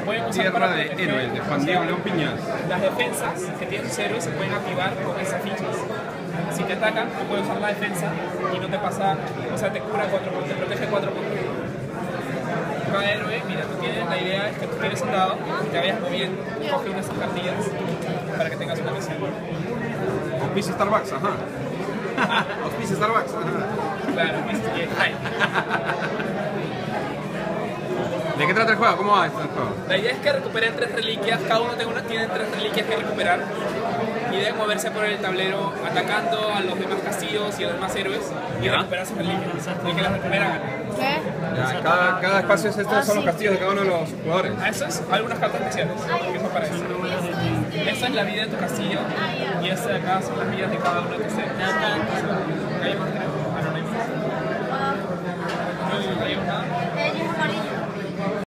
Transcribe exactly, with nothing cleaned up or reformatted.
pueden usar Tierra para de proteger. Héroes, de Juan O sea, Diego León Piñas. Las defensas que tienen sus héroes se pueden activar con esas fichas. Si te atacan, tú puedes usar la defensa y no te pasa, o sea, te cura cuatro puntos, te protege cuatro puntos. Cada héroe, mira, tú tienes, la idea es que tú tienes un dado, te vayas moviendo, coge unas cartillas para que tengas una misión. Auspicia Starbucks, ajá. Auspicia Starbucks, ajá. Claro, es bien. ¿De qué trata el juego? ¿Cómo va este juego? La idea es que recuperen tres reliquias, cada uno tiene, una, tiene tres reliquias que recuperar y deben moverse por el tablero atacando a los demás castillos y a los demás héroes y ¿Ya? recuperar sus reliquias. El que las recupera gana. ¿Qué? Ya, cada, cada espacio es estos son los castillos de cada uno de los jugadores. A eso es algunas cartas especiales que son para eso. Esa es la vida de tu castillo y esta de acá son las vidas de cada uno de tus héroes. Hay más, creo.